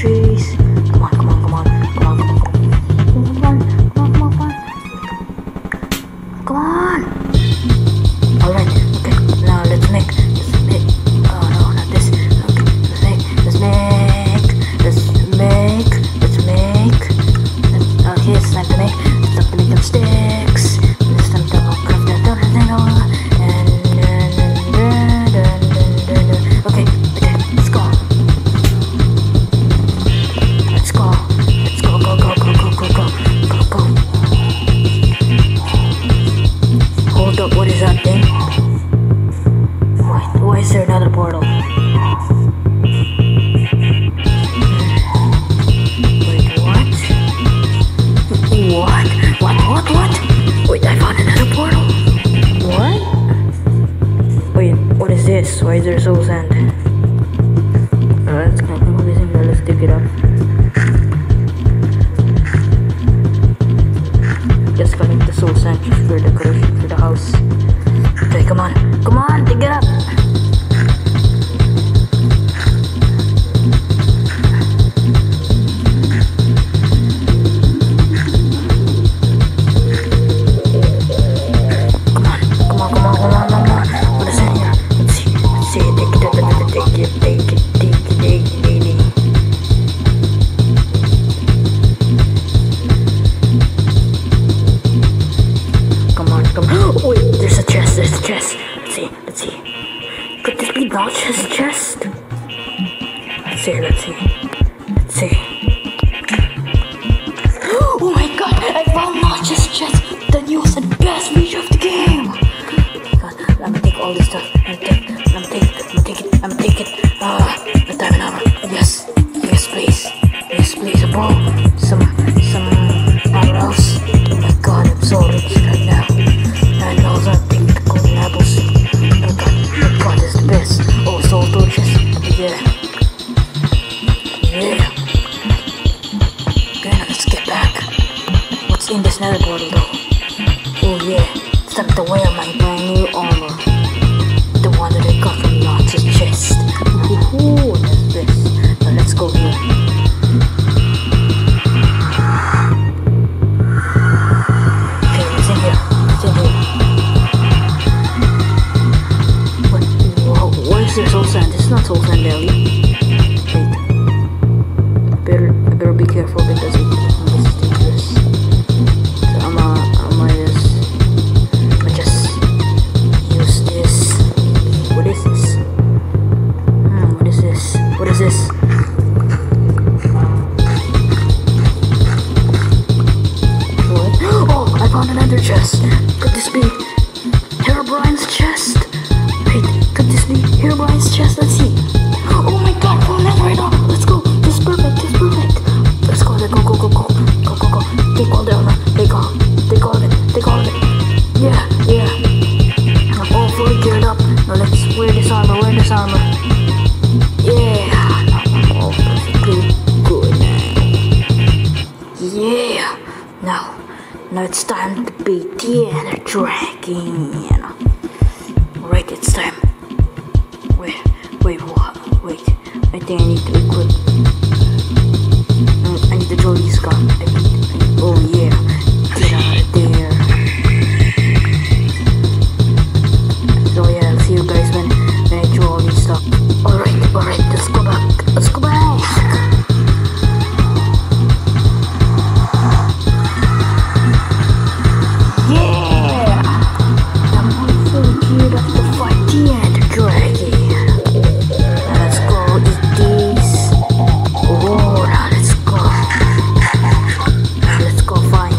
trees. Come on, come on, come on, come on, come on, come on, come on, come on, come on, come on. Alright, okay, now let's make, oh no, not this. Okay, okay, it's time to make them sticks. It's time to craft that other thing over. Okay, let's go. Let's go. Let's go, go, go, go, go, go, go, go, go. Hold up, what is that thing? Wait, why is there another portal? What? Wait, I found another portal. What? Wait, what is this? Why is there soul sand? That's kind of confusing. Now let's dig it up. Just collect the soul sand just for decoration for the house. Okay, come on. Come on, dig it up. Could this be Notch's chest? Let's see. Oh my god, I found Notch's chest! The newest and best feature of the game! God, I'm gonna take all this stuff. I'm gonna take it. A diamond armor. Yes, please. Yes, please, a bow. Some arrows. Oh my god, I'm so rich right now. I know something the golden apples. Oh god, this is the best. Oh, soul torches. Yeah. Okay, now let's get back. What's in this nether portal though? Oh yeah, it's time to wear my brand new armor. The one that I got from Notch's chest. Ooh, that's this. Now let's go here. Okay, what's in here? Why is there soul sand? It's not soul sand, Ellie. Wait. I better be careful because this is dangerous. So I might just use this. What is this? What is this? What? Oh, I found another chest. Could this be Herobrine's chest? Wait, could this be Herobrine's chest? Let's see. Oh my god, found that right now. Let's go. This is perfect. Let's go. Go. Take all the armor. Take all of it. Yeah. I'm all fully geared up. Now let's wear this armor. Yeah. I'm all perfectly good now. Yeah. Now it's time to beat the Ender Dragon. Alright, it's time. Wait. I think I need to equip. I need to draw these guns. Oh yeah. Get out of there. So yeah, I'll see you guys when I draw all these stuff. Alright, let's go back. Yeah! I'm all fully geared up to fight the Ender Dragon. Let's go eat these. Oh, now let's go. Let's go find.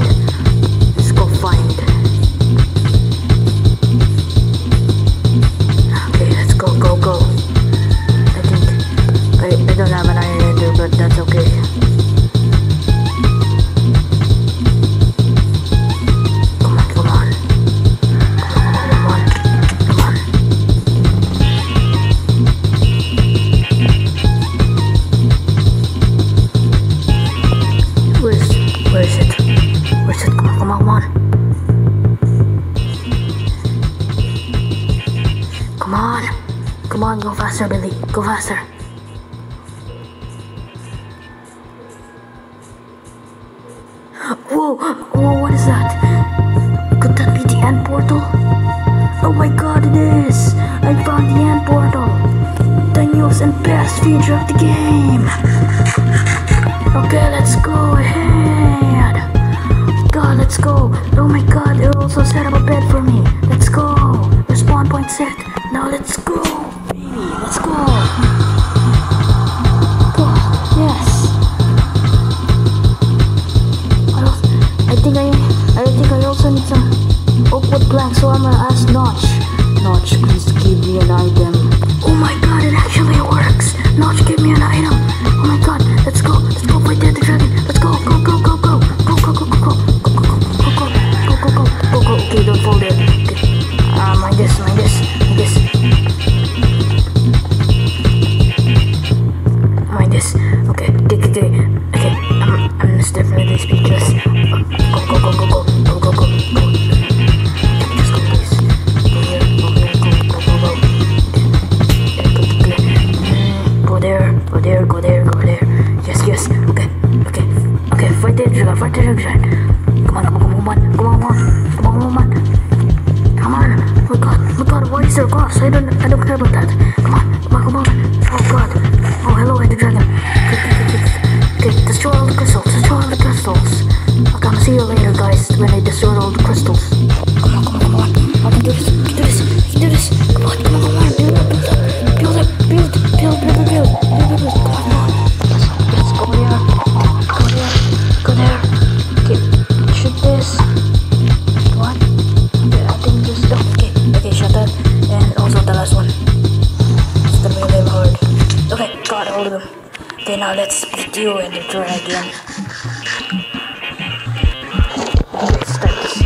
Okay, let's go. I don't have an iron ender, but that's okay. Come on. Where is it? Come on. Come on, go faster, Billy. Go faster. Oh, oh, what is that? Could that be the end portal? Oh my god, it is! I found the end portal! The newest and best feature of the game! Okay, let's go ahead! God, let's go! Oh my god, it also set up a bed for me! Let's go! The spawn point set! Now let's go! Baby, let's go! God, yes! I think I also need some awkward planks, so I'm gonna ask Notch. Notch, please give me an item. Oh my god, it actually works! Notch, give me an item! Oh my god, let's go fight the dragon! Let's go! Go! Okay, don't fall there. Okay. Mind this. Mind this. Okay. I'm definitely speechless. Go. Just go, please. Go there. Yes. Okay. Fight the dragon. Come on. Oh god, why is there glass? I don't care about that. Come on. Oh god. Oh, hello, the dragon. Okay, destroy all the crystals. I'm gonna see you later, guys, when I destroy all the crystals. Come on. I can do this. Come on. Build up. Come on. Let's go there. Okay, shoot this. What? Okay, I think just okay, shut that. And also the last one. It's gonna be really hard. Okay, got all of them. Okay, now let's split you and return again. Let's start this.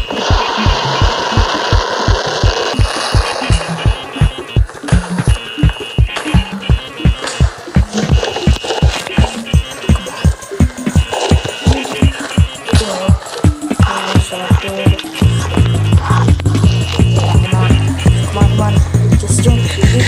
Come on. Just jump.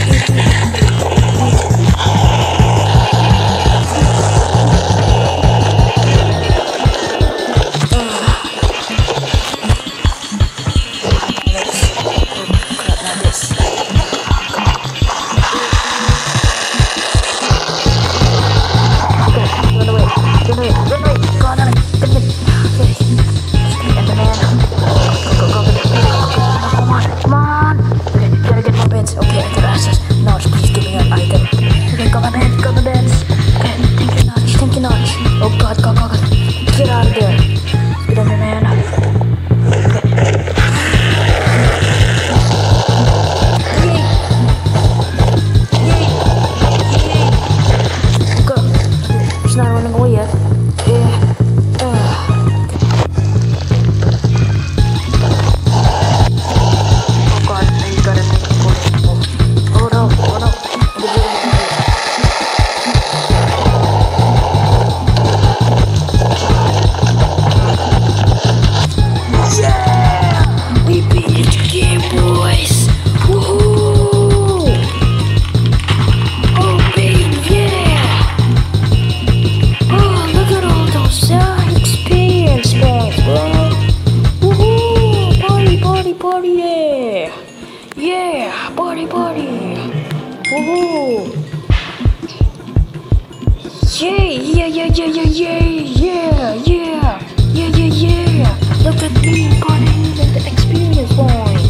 Woohoo! Yeah! Look at me, partying in the experience point.